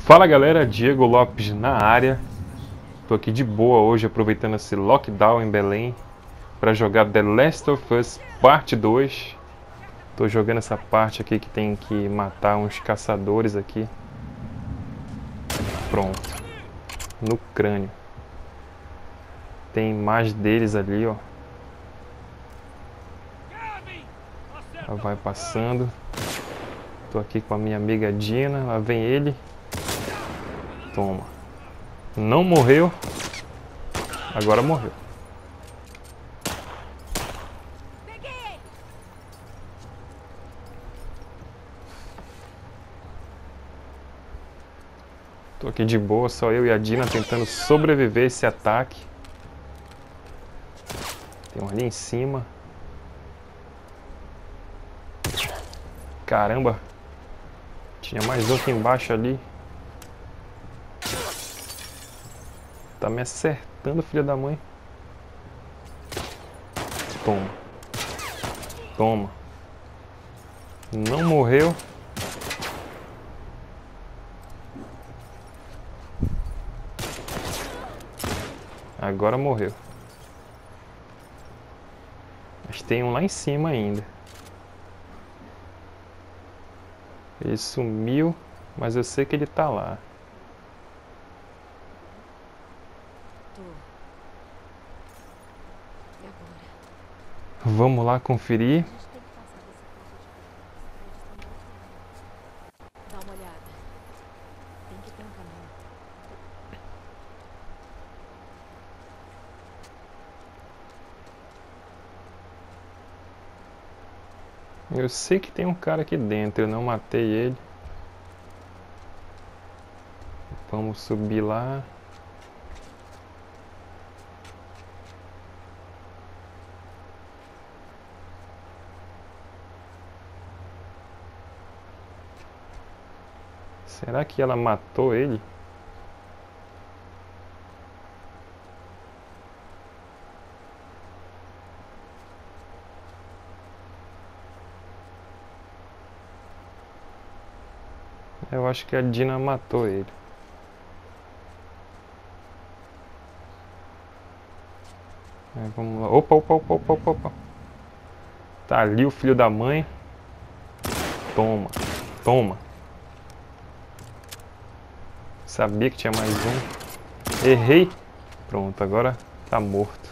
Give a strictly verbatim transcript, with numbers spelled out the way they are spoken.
Fala galera, Diego Lopes na área. Tô aqui de boa hoje aproveitando esse lockdown em Belém para jogar The Last of Us parte dois. Tô jogando essa parte aqui que tem que matar uns caçadores aqui. Pronto. No crânio. Tem mais deles ali, ó. Ela vai passando. Tô aqui com a minha amiga Dina. Lá vem ele. Toma. Não morreu. Agora morreu. Tô aqui de boa, só eu e a Dina tentando sobreviver a esse ataque. Tem um ali em cima. Caramba. Tinha mais um aqui embaixo ali. Tá me acertando, filha da mãe. Toma. Toma. Não morreu. Agora morreu. Mas tem um lá em cima ainda. Ele sumiu, mas eu sei que ele tá lá. Vamos lá conferir. Dá uma olhada. Tem que ter um caminho. Eu sei que tem um cara aqui dentro, eu não matei ele. Vamos subir lá. Será que ela matou ele? Eu acho que a Dina matou ele. É, vamos lá. Opa, opa, opa, opa, opa, opa. Tá ali o filho da mãe. Toma, toma. Sabia que tinha mais um. Errei. Pronto, agora tá morto.